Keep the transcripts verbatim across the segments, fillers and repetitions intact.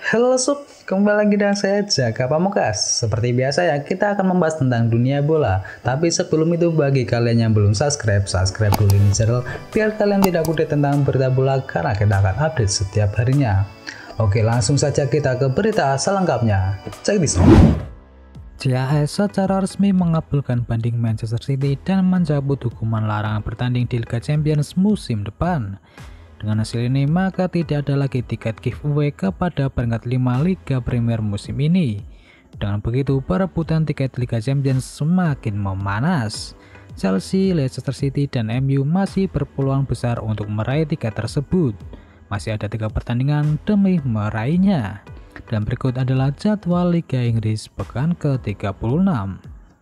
Halo sob, kembali lagi dengan saya Jaka Pamungkas. Seperti biasa ya, kita akan membahas tentang dunia bola. Tapi sebelum itu, bagi kalian yang belum subscribe, subscribe dulu ini channel biar kalian tidak update tentang berita bola karena kita akan update setiap harinya. Oke, langsung saja kita ke berita selengkapnya. Check this out. C A S secara resmi mengabulkan banding Manchester City dan mencabut hukuman larangan bertanding di Liga Champions musim depan. Dengan hasil ini, maka tidak ada lagi tiket giveaway kepada peringkat lima Liga Premier musim ini. Dengan begitu, perebutan tiket Liga Champions semakin memanas. Chelsea, Leicester City, dan M U masih berpeluang besar untuk meraih tiket tersebut. Masih ada tiga pertandingan demi meraihnya. Dan berikut adalah jadwal Liga Inggris pekan ke tiga puluh enam.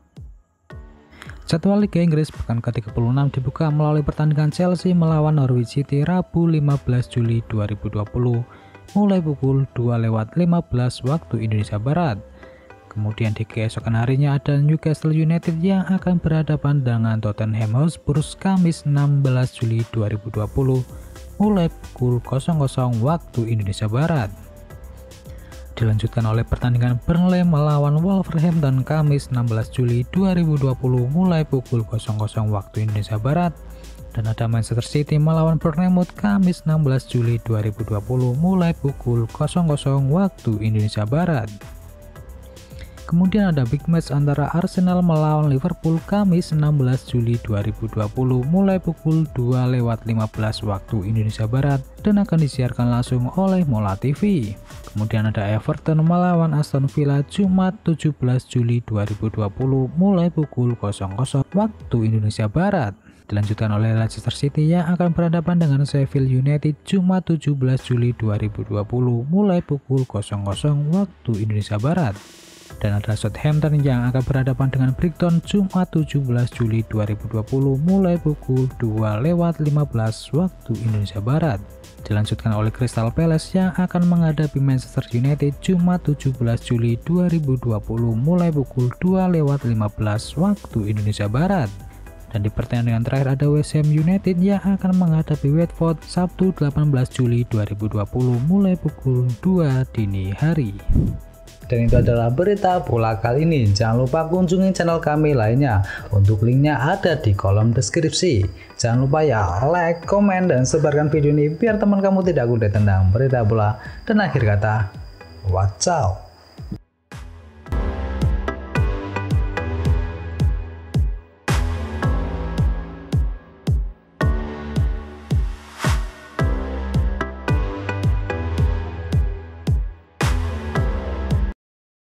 Jadwal Liga Inggris pekan ke tiga puluh enam dibuka melalui pertandingan Chelsea melawan Norwich City Rabu lima belas Juli dua ribu dua puluh mulai pukul dua lewat lima belas waktu Indonesia Barat. Kemudian di keesokan harinya ada Newcastle United yang akan berhadapan dengan Tottenham Hotspur Kamis enam belas Juli dua ribu dua puluh mulai pukul nol nol waktu Indonesia Barat. Dilanjutkan oleh pertandingan Burnley melawan Wolverhampton Kamis enam belas Juli dua ribu dua puluh mulai pukul nol nol waktu Indonesia Barat, dan ada Manchester City melawan Bournemouth Kamis enam belas Juli dua ribu dua puluh mulai pukul nol nol waktu Indonesia Barat. Kemudian ada big match antara Arsenal melawan Liverpool Kamis enam belas Juli dua ribu dua puluh mulai pukul dua lewat lima belas waktu Indonesia Barat dan akan disiarkan langsung oleh Mola T V. Kemudian ada Everton melawan Aston Villa Jumat tujuh belas Juli dua ribu dua puluh mulai pukul nol nol waktu Indonesia Barat. Dilanjutkan oleh Leicester City yang akan berhadapan dengan Sheffield United Jumat tujuh belas Juli dua ribu dua puluh mulai pukul nol nol waktu Indonesia Barat. Dan ada Southampton yang akan berhadapan dengan Brighton Jumat tujuh belas Juli dua ribu dua puluh mulai pukul dua lewat lima belas waktu Indonesia Barat. Dilanjutkan oleh Crystal Palace yang akan menghadapi Manchester United Jumat tujuh belas Juli dua ribu dua puluh mulai pukul dua lewat lima belas waktu Indonesia Barat. Dan di pertandingan terakhir ada West Ham United yang akan menghadapi Watford Sabtu delapan belas Juli dua ribu dua puluh mulai pukul dua dini hari. Dan itu adalah berita bola kali ini. Jangan lupa kunjungi channel kami lainnya. Untuk linknya ada di kolom deskripsi. Jangan lupa ya like, komen, dan sebarkan video ini biar teman kamu tidak update tentang berita bola. Dan akhir kata, watch out.